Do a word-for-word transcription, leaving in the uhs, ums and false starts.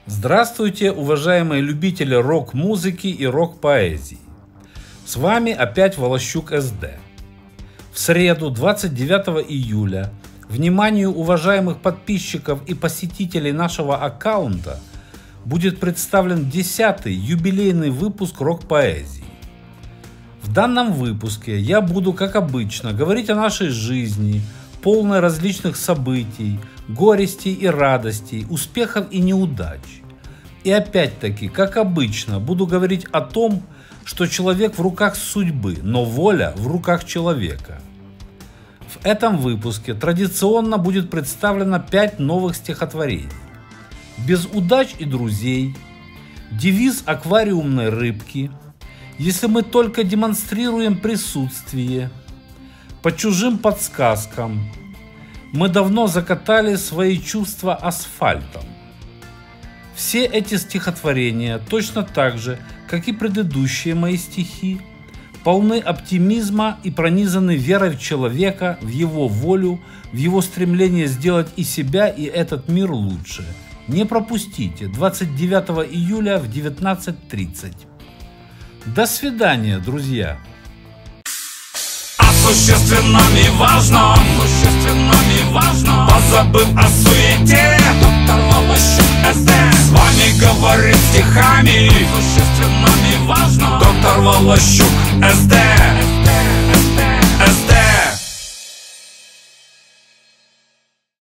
Здравствуйте, уважаемые любители рок-музыки и рок-поэзии. С вами опять Волощук эс дэ. В среду, двадцать девятого июля, вниманию уважаемых подписчиков и посетителей нашего аккаунта будет представлен десятый юбилейный выпуск рок-поэзии. В данном выпуске я буду, как обычно, говорить о нашей жизни, полной различных событий, горестей и радостей, успехов и неудач. И опять-таки, как обычно, буду говорить о том, что человек в руках судьбы, но воля в руках человека. В этом выпуске традиционно будет представлено пять новых стихотворений. «Без удач и друзей», «Девиз аквариумной рыбки», «Если мы только демонстрируем присутствие», «По чужим подсказкам», «Мы давно закатали свои чувства асфальтом». Все эти стихотворения, точно так же, как и предыдущие мои стихи, полны оптимизма и пронизаны верой в человека, в его волю, в его стремление сделать и себя, и этот мир лучше. Не пропустите, двадцать девятого июля в девятнадцать тридцать. До свидания, друзья! О существенном и важном, существенном и важном, позабыв о суете, доктор Волощук эс дэ с вами говорит стихами. Существенном и важном, доктор Волощук эс дэ.